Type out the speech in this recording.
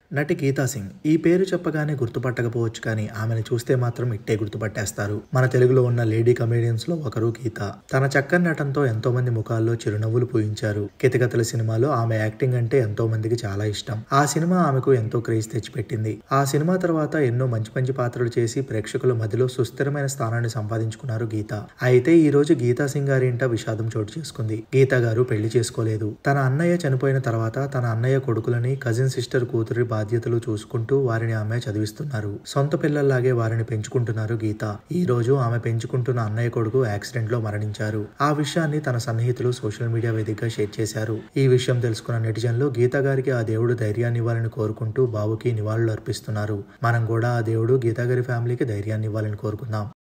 నటి గీతా సింగ్ ఈ పేరు చెప్పగానే గుర్తుపట్టకపోవచ్చు కానీ ఆమెను చూస్తే మాత్రం ఇట్టే గుర్తుపట్టేస్తారు. మన తెలుగులో ఉన్న లేడీ కమేడియన్స్ లో ఒకరు గీత. తన చక్కని నటనతో ఎంతో మంది ముఖాల్లో చిరునవ్వులు పూయించారు. కితకథల సినిమాలో ఆమె యాక్టింగ్ అంటే ఎంతో మందికి చాలా ఇష్టం. ఆ సినిమా ఆమెకు ఎంతో క్రేజ్ తెచ్చిపెట్టింది. ఆ సినిమా తర్వాత ఎన్నో మంచి మంచి పాత్రలు చేసి ప్రేక్షకుల మధ్యలో సుస్థిరమైన స్థానాన్ని సంపాదించుకున్నారు గీత. అయితే ఈ రోజు గీతా సింగ్ గారి ఇంట విషాదం చోటు చేసుకుంది. గీత గారు పెళ్లి చేసుకోలేదు. తన అన్నయ్య చనిపోయిన తర్వాత తన అన్నయ్య కొడుకులని, కజిన్ సిస్టర్ కూతురి బాధ్యతలు చూసుకుంటూ వారిని ఆమె చదివిస్తున్నారు. సొంత పిల్లల్లాగే వారిని పెంచుకుంటున్నారు గీత. ఈ రోజు ఆమె పెంచుకుంటున్న అన్నయ్య కొడుకు యాక్సిడెంట్ లో మరణించారు. ఆ విషయాన్ని తన సన్నిహితులు సోషల్ మీడియా వేదికగా షేర్ చేశారు. ఈ విషయం తెలుసుకున్న నెటిజన్లు గీత గారికి ఆ దేవుడు ధైర్యాన్ని ఇవ్వాలని కోరుకుంటూ బాబుకి నివాళులు అర్పిస్తున్నారు. మనం కూడా ఆ దేవుడు గీత గారి ఫ్యామిలీకి ధైర్యాన్ని ఇవ్వాలని కోరుకుందాం.